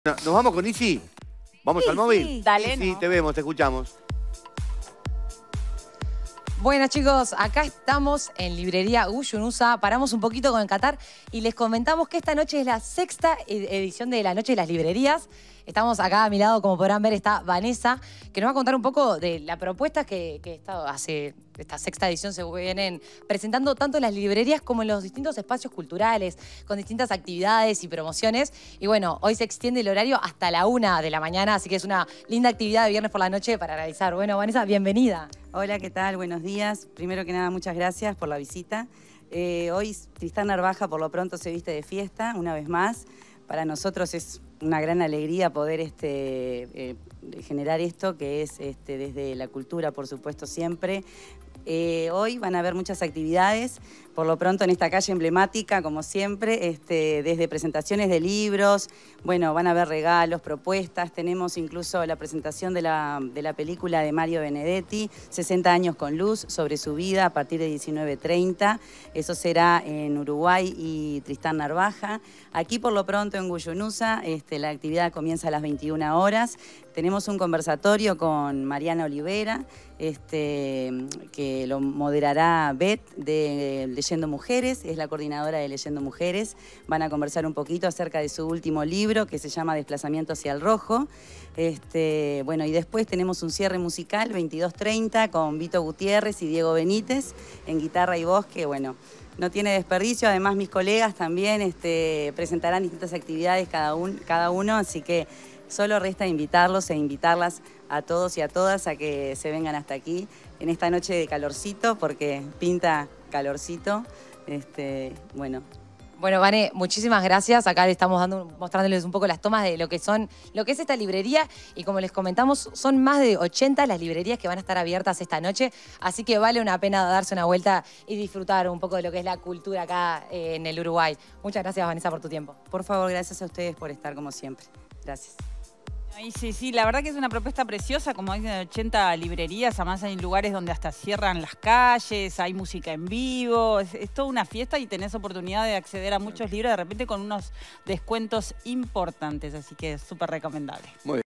¿Nos vamos con Isi? ¿Vamos al móvil? Sí, dale, Sí, ¿no? te vemos, te escuchamos. Bueno, chicos, acá estamos en Librería Uyunusa. Paramos un poquito con el Qatar y les comentamos que esta noche es la sexta edición de la Noche de las Librerías. Estamos acá a mi lado, como podrán ver, está Vanessa, que nos va a contar un poco de la propuesta que hace esta sexta edición. Se vienen presentando tanto en las librerías como en los distintos espacios culturales, con distintas actividades y promociones. Y bueno, hoy se extiende el horario hasta la 1 de la mañana, así que es una linda actividad de viernes por la noche para realizar. Bueno, Vanessa, bienvenida. Hola, ¿qué tal? Buenos días. Primero que nada, muchas gracias por la visita. Hoy Tristán Narvaja por lo pronto se viste de fiesta, una vez más. Para nosotros es una gran alegría poder generar esto, que es desde la cultura, por supuesto, siempre. Hoy van a haber muchas actividades, por lo pronto en esta calle emblemática, como siempre, desde presentaciones de libros, bueno, van a haber regalos, propuestas, tenemos incluso la presentación de la película de Mario Benedetti, 60 años con luz, sobre su vida a partir de 19:30, eso será en Uruguay y Tristán Narvaja. Aquí por lo pronto en Uyunusa, la actividad comienza a las 21 horas, tenemos un conversatorio con Mariana Olivera, que lo moderará Beth de Leyendo Mujeres, es la coordinadora de Leyendo Mujeres. Van a conversar un poquito acerca de su último libro que se llama Desplazamiento hacia el Rojo. Bueno, y después tenemos un cierre musical, 22:30, con Vito Gutiérrez y Diego Benítez en guitarra y voz, que bueno, no tiene desperdicio. Además, mis colegas también presentarán distintas actividades cada uno, así que solo resta invitarlos e invitarlas a todos y a todas a que se vengan hasta aquí en esta noche de calorcito, porque pinta calorcito. Bueno. Bueno, Vane, muchísimas gracias. Acá le estamos mostrándoles un poco las tomas de lo que es esta librería. Y como les comentamos, son más de 80 las librerías que van a estar abiertas esta noche. Así que vale una pena darse una vuelta y disfrutar un poco de lo que es la cultura acá en el Uruguay. Muchas gracias, Vanessa, por tu tiempo. Por favor, gracias a ustedes por estar como siempre. Gracias. Sí, la verdad que es una propuesta preciosa, como dicen, 80 librerías, además hay lugares donde hasta cierran las calles, hay música en vivo, es toda una fiesta y tenés oportunidad de acceder a muchos libros de repente con unos descuentos importantes, así que es súper recomendable. Muy bien.